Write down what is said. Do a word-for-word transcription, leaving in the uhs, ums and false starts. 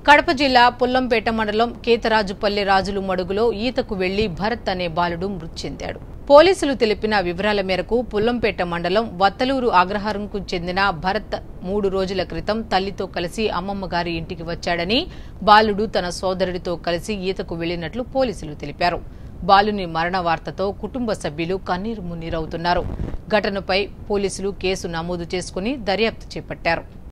కడప జిల్లా పుల్లంపేట మండలం కేతరాజుపల్లి రాజులు మడుగులో ఈతకు వెళ్లి భరత్ అనే బాలుడు మృతి చెందాడు. పోలీసులు తెలిపిన వివరాల మేరకు పుల్లంపేట మండలం వత్తలూరు అగ్రహారంకు చెందిన భరత్ మూడు రోజుల క్రితం తల్లితో కలిసి అమ్మమ్మ గారి ఇంటికి వచ్చాడని, బాలుడు తన సోదరుడితో కలిసి ఈతకు వెళ్లినట్లు పోలీసులు తెలిపారు. బాలుని మరణ వార్తతో కుటుంబ సభ్యులు కన్నీరు మున్నీరవుతున్నారు. ఘటనపై పోలీసులు కేసు నమోదు చేసుకుని దర్యాప్తు చేపట్టారు.